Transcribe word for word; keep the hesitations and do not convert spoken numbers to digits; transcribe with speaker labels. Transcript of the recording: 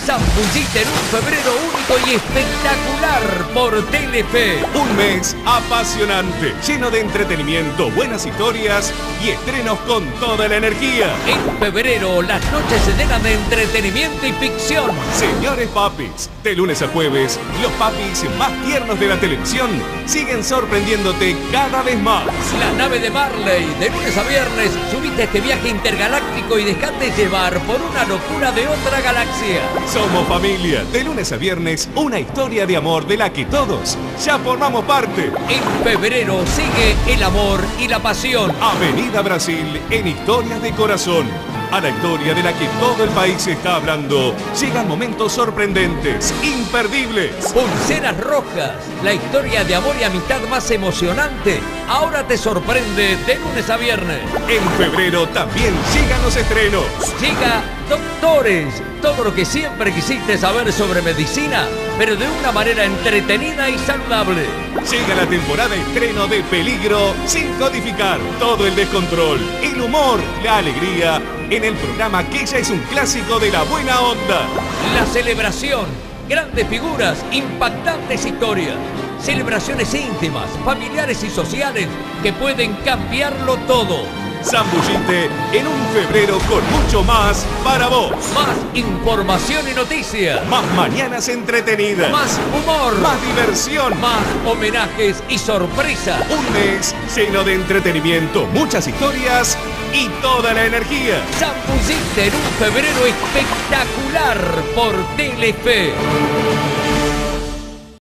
Speaker 1: Zambullite en un febrero único y espectacular por Telefe.
Speaker 2: Un mes apasionante, lleno de entretenimiento, buenas historias y estrenos con toda la energía.
Speaker 1: En febrero las noches se llenan de entretenimiento y ficción.
Speaker 2: Señores papis, de lunes a jueves, los papis más tiernos de la televisión siguen sorprendiéndote cada vez más.
Speaker 1: La nave de Marley, de lunes a viernes, subiste este viaje intergaláctico y dejate llevar por una locura de otra galaxia.
Speaker 2: Somos familia, de lunes a viernes, una historia de amor de la que todos ya formamos parte.
Speaker 1: En febrero sigue el amor y la pasión.
Speaker 2: Avenida Brasil en Historias de Corazón. A la historia de la que todo el país está hablando, llegan momentos sorprendentes, imperdibles.
Speaker 1: Pulseras rojas, la historia de amor y amistad más emocionante, ahora te sorprende de lunes a viernes.
Speaker 2: En febrero también llegan los estrenos.
Speaker 1: Llega Doctores, todo lo que siempre quisiste saber sobre medicina, pero de una manera entretenida y saludable.
Speaker 2: Llega la temporada estreno de Peligro sin codificar. Todo el descontrol, el humor, la alegría, en el programa que ya es un clásico de la buena onda.
Speaker 1: La celebración, grandes figuras, impactantes historias. Celebraciones íntimas, familiares y sociales que pueden cambiarlo todo.
Speaker 2: Zambullite en un febrero con mucho más para vos.
Speaker 1: Más información y noticias.
Speaker 2: Más mañanas entretenidas.
Speaker 1: Más humor.
Speaker 2: Más diversión.
Speaker 1: Más homenajes y sorpresas.
Speaker 2: Un mes lleno de entretenimiento, muchas historias y toda la energía.
Speaker 1: Zambullite en un febrero espectacular por Telefe.